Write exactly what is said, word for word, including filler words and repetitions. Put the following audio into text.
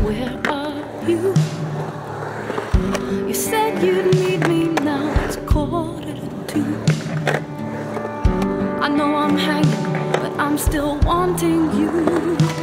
where are you? You said you'd meet me, now it's quarter to two. I know I'm hanging, but I'm still wanting you.